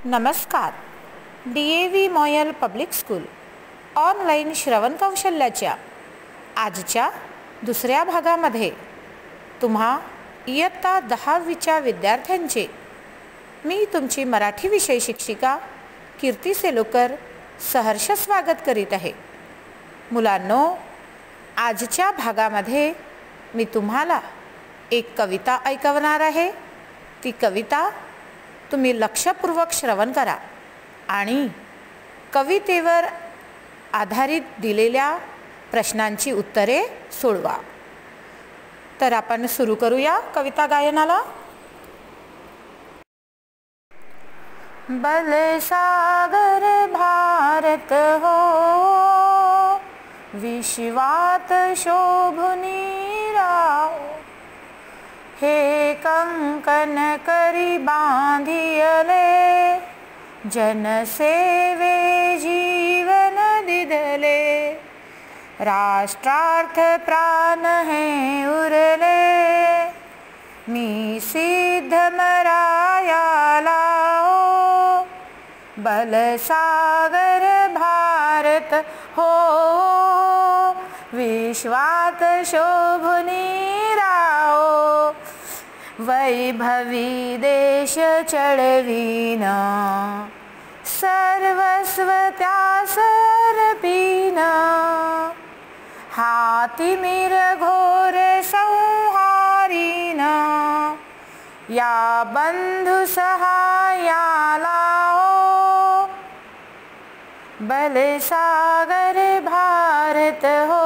नमस्कार. DAV MOIL public school online श्रवण कौशल्याच्या आजच्या दुसऱ्या भागामध्ये तुम्हा इयत्ता 10वीच्या विद्यार्थ्यांचे मी तुमची मराठी विषय शिक्षिका कीर्ती सेलोकर सहर्ष स्वागत करीत आहे. मुलांनो, आजच्या भागामध्ये मी तुम्हाला एक कविता ऐकवणार आहे. ती कविता तुम्ही लक्षपूर्वक श्रवण करा आणि कवितेवर आधारित दिलेल्या प्रश्नांची उत्तरे सोडवा. तर आपण सुरू करूया कविता गायनाला. बलसागर भारत हो, विश्वात शोभुनी राहो. हे कंकण करी बांधियले, जनसेवे जीवन दिधले. राष्ट्रार्थ प्राण हे उरले, मी सिद्ध मरायाला हो. बलसागर भारत हो, विश्वात शोभुनी राहो. वैभवी देश चढवीना, सर्वस्व त्यास अर्पीना. हातिमिर घोर संहारीना, या बंधु सहायाला हो. बलसागर भारत हो,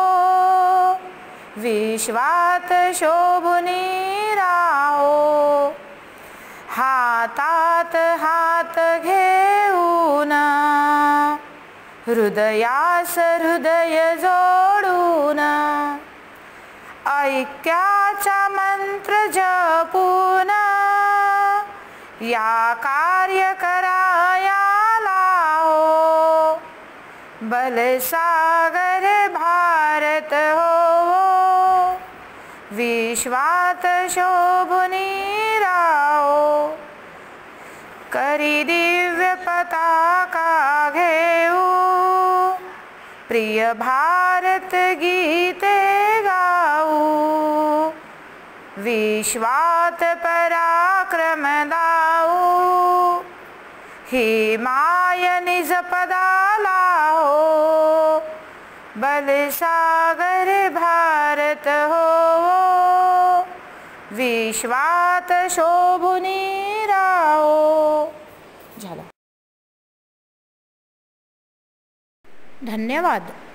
विश्वात शोभुनी राहो. हातात हात घेऊन, हृदयास हृदय जोडून. ऐक्याचा मंत्र जपून, या कार्य करायाला हो. बलसागर भारत हो, विश्वात शोभुनी राहो. करी दिव्य पताका घेऊ, प्रिय भारत गीते गाऊ. विश्वात पराक्रम दाऊ, ही माय निज पदाला हो. बलसागर भारत हो, विश्वात शोभुनी राहो. झाला. धन्यवाद.